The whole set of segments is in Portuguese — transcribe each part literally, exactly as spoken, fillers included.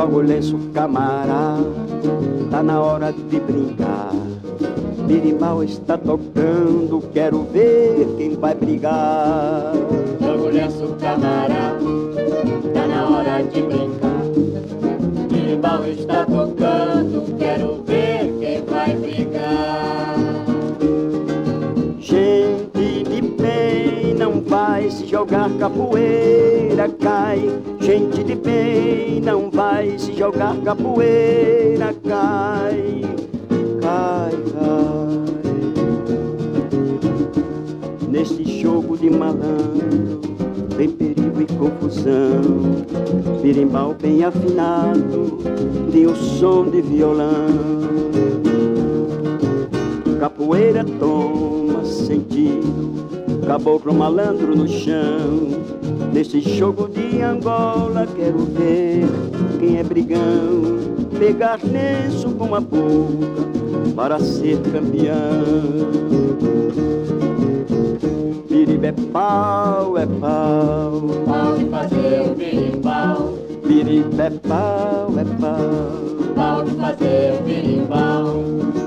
joga o lenço, camarada, tá na hora de brincar. Birimbau está tocando, quero ver quem vai brigar. Joga o lenço, camarada, tá na hora de brincar. Birimbau está tocando, quero ver quem vai brigar. Gente de bem não vai se jogar, capoeira cai. Gente de bem não vai se jogar, capoeira cai. Cai, cai. Nesse jogo de malandro tem perigo e confusão. Birimbau bem afinado tem o som de violão. Capoeira toma sentido, caboclo malandro no chão. Nesse jogo de Angola quero ver quem é brigão, pegar lenço com a boca para ser campeão. Biriba é pau, é pau, Pau de fazer o birimbau. biriba é pau, é pau, Pau de fazer o birimbau.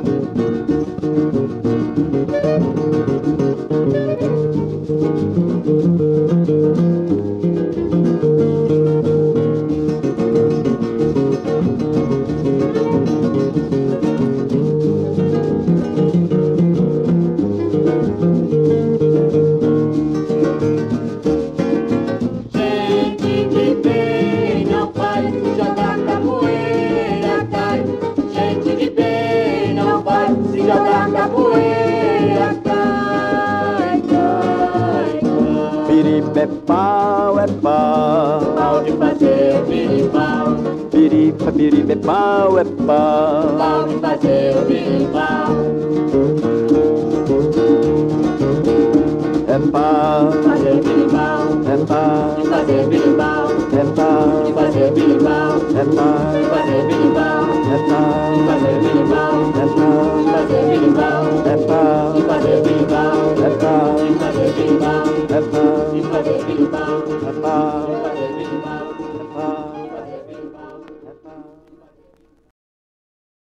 Biriba é pau, é pau, Pau de fazer o birimbau. biriba, biriba é pau, é pau. Pau de fazer o birimbau.